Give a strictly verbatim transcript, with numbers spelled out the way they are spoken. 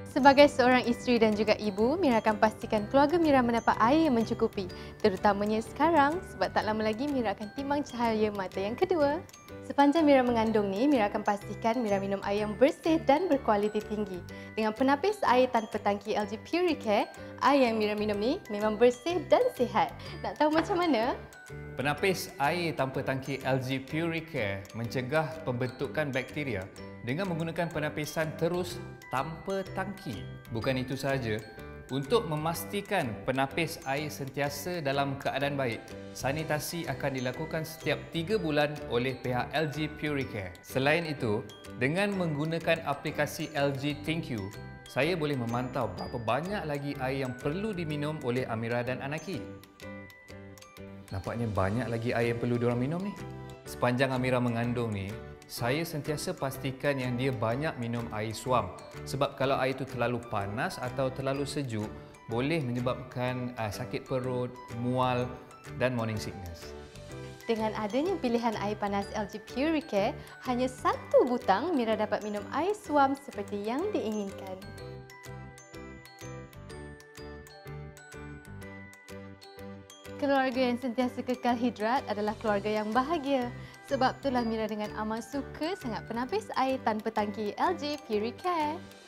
Sebagai seorang isteri dan juga ibu, Mira akan pastikan keluarga Mira mendapat air yang mencukupi. Terutamanya sekarang sebab tak lama lagi Mira akan timbang cahaya mata yang kedua. Sepanjang Mira mengandung ni, Mira akan pastikan Mira minum air yang bersih dan berkualiti tinggi. Dengan penapis air tanpa tangki L G Puricare, air yang Mira minum ni memang bersih dan sihat. Nak tahu macam mana? Penapis air tanpa tangki L G Puricare mencegah pembentukan bakteria dengan menggunakan penapisan terus tanpa tangki. Bukan itu sahaja, untuk memastikan penapis air sentiasa dalam keadaan baik, sanitasi akan dilakukan setiap tiga bulan oleh pihak L G Puricare. Selain itu, dengan menggunakan aplikasi L G Thank You, saya boleh memantau berapa banyak lagi air yang perlu diminum oleh Amira dan Anaki. Nampaknya banyak lagi air yang perlu diorang minum ni. Sepanjang Amira mengandung ni, saya sentiasa pastikan yang dia banyak minum air suam. Sebab kalau air itu terlalu panas atau terlalu sejuk, boleh menyebabkan uh, sakit perut, mual dan morning sickness. Dengan adanya pilihan air panas L G Puricare, hanya satu butang Mira dapat minum air suam seperti yang diinginkan. Keluarga yang sentiasa kekal hidrat adalah keluarga yang bahagia. Sebab itulah Mira dengan amat suka sangat penapis air tanpa tangki L G Puricare.